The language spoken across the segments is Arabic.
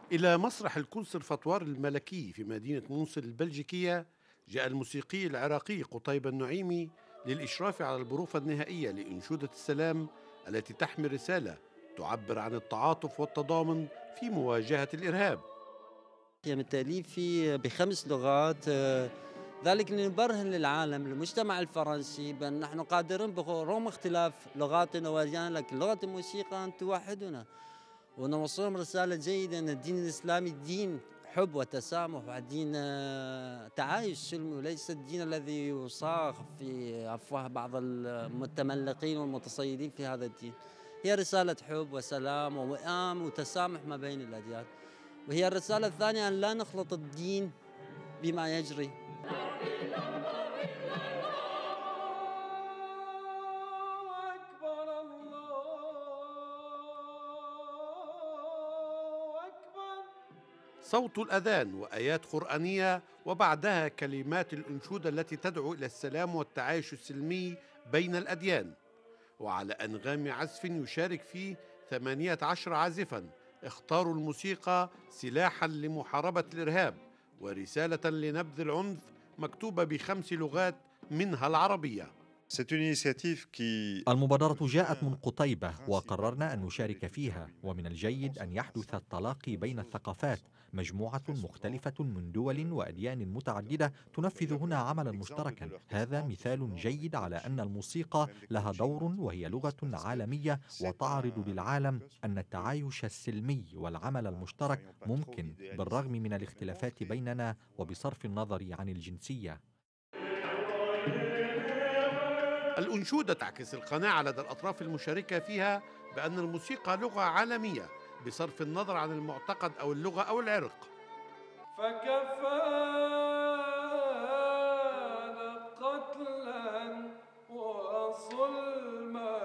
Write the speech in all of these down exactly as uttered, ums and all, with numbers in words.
إلى مسرح الكونسرفاتوار الملكي في مدينة موصل البلجيكية جاء الموسيقي العراقي قطيب النعيمي للإشراف على البروفة النهائية لأنشودة السلام التي تحمل رسالة تعبر عن التعاطف والتضامن في مواجهة الإرهاب. يتم تأليفي بخمس لغات، آه، ذلك لنبرهن للعالم للمجتمع الفرنسي بأن نحن قادرين رغم اختلاف لغاتنا وأدياننا، لكن لغة الموسيقى أن توحدنا ونوصلهم رسالة جيدة أن الدين الإسلامي دين حب وتسامح ودين آه، تعايش سلمي، وليس الدين الذي يصاغ في أفواه بعض المتملقين والمتصيدين في هذا الدين. هي رسالة حب وسلام ووئام وتسامح ما بين الأديان. وهي الرسالة الثانية أن لا نخلط الدين بما يجري. صوت الأذان وآيات قرآنية وبعدها كلمات الأنشودة التي تدعو إلى السلام والتعايش السلمي بين الأديان، وعلى أنغام عزف يشارك فيه ثمانية عشر عازفا اختاروا الموسيقى سلاحا لمحاربة الإرهاب ورسالة لنبذ العنف، مكتوبة بخمس لغات منها العربية. المبادرة جاءت من قطيبة وقررنا أن نشارك فيها، ومن الجيد أن يحدث التلاقي بين الثقافات. مجموعة مختلفة من دول وأديان متعددة تنفذ هنا عملا مشتركا. هذا مثال جيد على أن الموسيقى لها دور، وهي لغة عالمية وتعرض للعالم أن التعايش السلمي والعمل المشترك ممكن بالرغم من الاختلافات بيننا وبصرف النظر عن الجنسية. الأنشودة تعكس القناعة لدى الأطراف المشاركة فيها بأن الموسيقى لغة عالمية بصرف النظر عن المعتقد أو اللغة أو العرق. فكفانا قتلا وظلما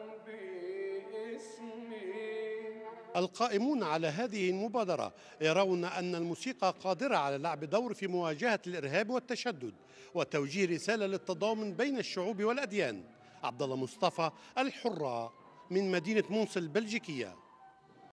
باسمي. القائمون على هذه المبادرة يرون أن الموسيقى قادرة على لعب دور في مواجهة الإرهاب والتشدد وتوجيه رسالة للتضامن بين الشعوب والأديان. عبد الله مصطفى، الحرة، من مدينة موصل البلجيكية.